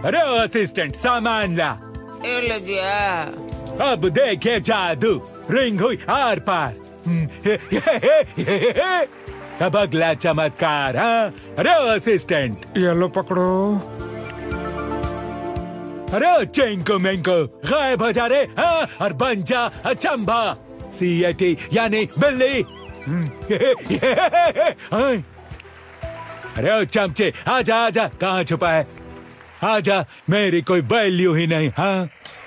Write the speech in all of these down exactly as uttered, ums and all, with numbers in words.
अरे असिस्टेंट सामान ला। ये ले दिया। अब देखे जादू, रिंग हुई आर पार। अब अगला चमत्कार। हाँ अरे असिस्टेंट, ये लो पकड़ो। अरे चिंको मिंको गायब हो जा रे। हाँ और बन जा अचंभा, सी ए टी यानी बिल्ली। अरे चमचे आजा आजा, कहाँ छुपा है? आजा, मेरी कोई वैल्यू ही नहीं। हाँ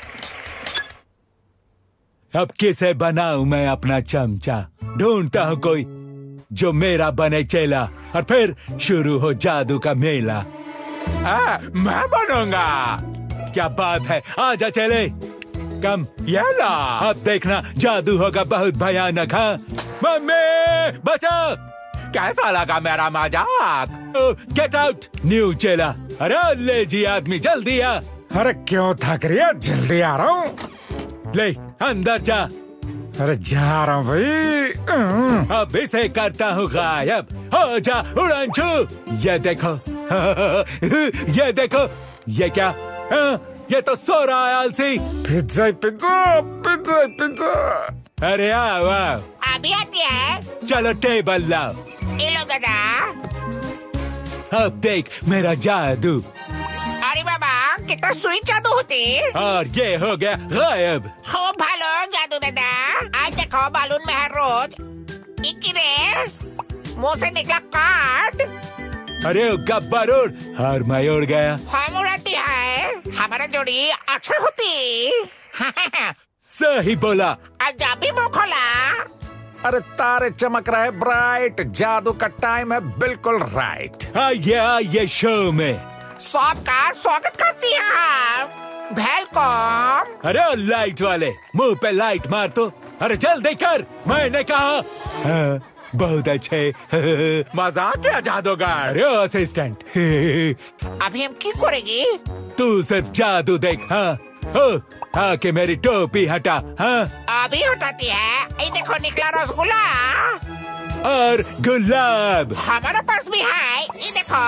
अब किसे बनाऊं मैं अपना चमचा? ढूंढता हूँ कोई जो मेरा बने चेला, और फिर शुरू हो जादू का मेला। आ, मैं बनूंगा। क्या बात है, आजा चले। कम ये ला, अब देखना जादू होगा बहुत भयानक। हाँ मम्मी बचाओ। कैसा लगा मेरा मजाक? गेट आउट न्यू चेला। अरे ले जी आदमी, जल्दी आ। अरे क्यों थक रही है? जल्दी आ रहा हूँ। ले अंदर जा। अरे जा रहा हूँ भाई। अब इसे करता हूँ गायब। हो जा उड़ान छू। ये देखो ये देखो, ये क्या? हाँ, ये तो सो रहा है आलसी। Pizza pizza pizza pizza. अरे आओ आओ। अभी आती है। चलो टेबल लाओ। ये लो दादा। अब देख मेरा जादू। अरे बाबा, कितना स्वीट जादू होती। और ये हो गया गायब। हो भालो जादू दादा। आज देखो बालून में हर रोज इक्कीरे मुंह से निकला कार्ड। अरे गब्बरूर, हर मैं उड़ गया। हम उड़ाती है, हमारा जोड़ी अच्छा होती। सही बोला। आज भी मुंह खोला। अरे तारे चमक रहे ब्राइट, जादू का टाइम है बिल्कुल राइट। आइए आइए शो में। सबका स्वागत करती हैं। वेलकम। अरे लाइट वाले, मुंह पे लाइट मार तो। अरे जल्दी कर, मैंने कहा। हाँ, बहुत अच्छे। मजाक क्या जादूगर? अरे असिस्टेंट। अभी हम क्या करेंगे? तू सिर्फ जादू देख। हाँ हो, हाँ कि मेरी टोपी हटा। हाँ अभी हटाती है। ये देखो निकला रसगुल्ला और गुलाब। हमारे पास भी है, ये देखो।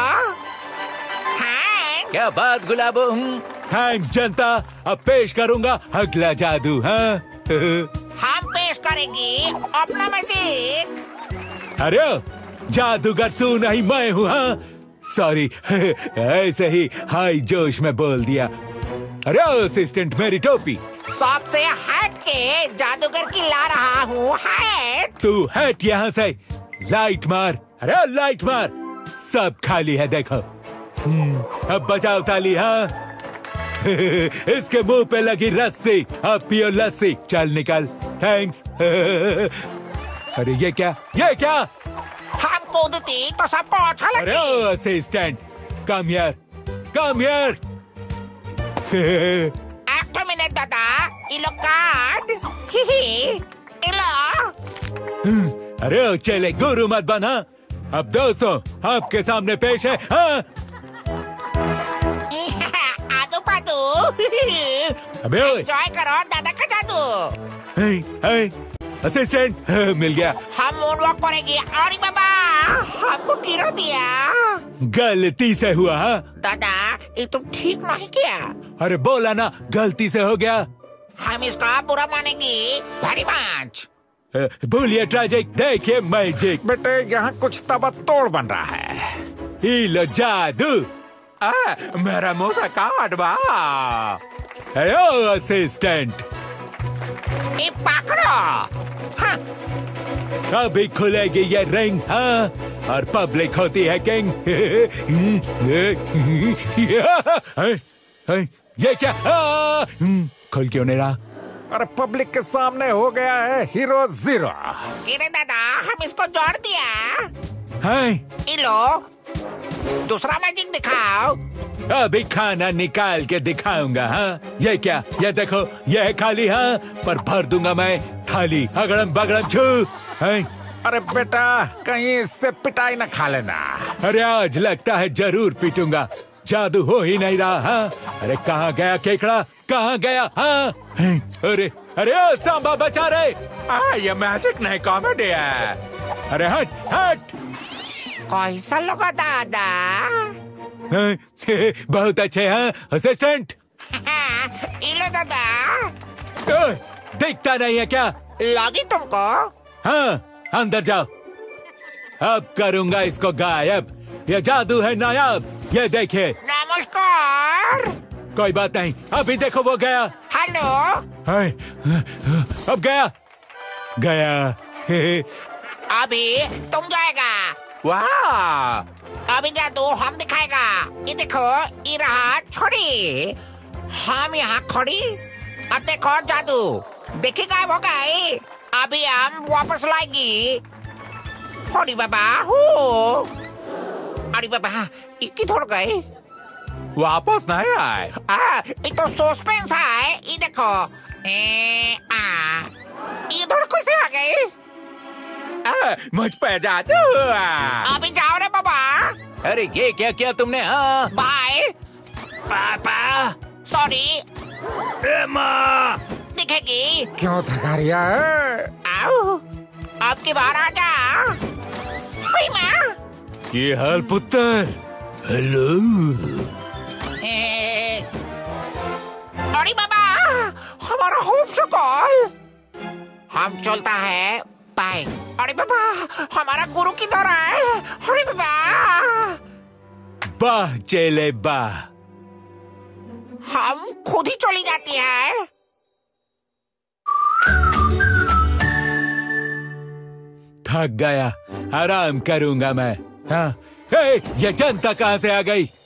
हाँ क्या बात गुलाबो। थैंक्स जनता, अब पेश करूंगा अगला जादू। हाँ हम पेश करेंगे अपना मैजिक। अरे जादूगर तू नहीं, मैं हूँ। हाँ सॉरी, ऐसे ही हाई जोश में बोल दिया। अरे असिस्टेंट, मेरी टोपी। सबसे हट के जादूगर की ला रहा हूँ हैट। तू हट यहाँ से। लाइट मार। अरे लाइट मार। सब खाली है देखो। अब बजाओ ताली। हाँ इसके मुंह पे लगी रस्सी। अब पियो लस्सी। चल निकल। थैंक्स। अरे ये क्या, ये क्या? हम कूदती तो सबको अच्छा लगती। अरे assistant, come here, come here. एक तो मिनट दादा, ये लो कार्ड। ही ही, ये लो। अरे चले गुरु मत बना। अब दोस्तों आपके सामने पेश है। हाँ आदू पादू। अबे ओए। एंजॉय करो दादा का जादू। हे, हे, असिस्टेंट मिल गया। हम मूनवॉक करेंगे। अरे बाबा, हमको गिरो दिया। गलती से हुआ। हाँ दादा, ये तुम ठीक नहीं किया। अरे बोला ना, गलती से हो गया। हम इसका बुरा मानेंगे वेरी मच। भूलिए ट्रेजिक, देखिए मैजिक। बेटे यहाँ कुछ तबा तोड़ बन रहा है। हीलो जादू। आ, मेरा मुंह से काट बा। हेलो असिस्टेंट, ये पकड़ो। हाँ। अभी खुलेगी ये रिंग। हाँ और पब्लिक होती है किंग। ये क्या? आ, खुल क्यों नहीं रहा? अरे पब्लिक के सामने हो गया है हीरो जीरो। अरे दादा, हम इसको जोड़ दिया। हाय ये लो, दूसरा मैजिक दिखाओ। अभी खाना निकाल के दिखाऊंगा। हाँ ये क्या? ये देखो, ये है खाली। हाँ पर भर दूंगा मैं थाली। अगड़म बगड़म छू। हाय अरे बेटा, कहीं इससे पिटाई न खा लेना। अरे आज लगता है जरूर पीटूंगा। जादू हो ही नहीं रहा। हाँ अरे कहाँ गया केकड़ा, कहाँ गया? हाँ अरे अरे ओ सांबा बचा रहे। आ, ये मैजिक नहीं कॉमेडी है। अरे हट हट। कैसा लगा दादा? हाँ, बहुत अच्छे हैं असिस्टेंट। इलो दादा। ओए, दिखता नहीं है क्या? लगी तुमको? हाँ, अंदर जाओ। अब करूंगा इसको गायब। ये जादू है नायाब। ये देखिए। नमस्कार। कोई बात नहीं, अभी देखो वो गया। हेलो। हाय, अब गया गया। अभी तुम जाएगा। वाह, अभी जादू हम दिखाएगा। ये देखो, ये रहा छड़ी। हम यहाँ खड़ी। अब देखो जादू देखी गायब हो गई। अभी हम वापस लाएगी। अरे बाबा हो। अरे बाबा ये किधर गए? वापस नहीं आए। आ, ये तो सस्पेंस है। ये देखो। ए, आ, इधर कैसे आ गए? आ, मुझ पे जादू हुआ। अभी जाओ रे बाबा। अरे ये क्या किया तुमने? हाँ बाय। पापा। सॉरी। माँ दिखेगी। क्यों थका रिया है? आओ, आपके बाहर आ जा। ओए माँ। ये हाल पुत्र। हेलो। ए, अरे बाबा हमारा होप चुकल। हम चलता है बाय। अरे बाबा हमारा गुरु किधर है? अरे बाबा। वाह चेले वाह। हम खुद ही चली जाती है। थक गया, आराम करूंगा मैं। हाँ, ए, ये जनता कहाँ से आ गई?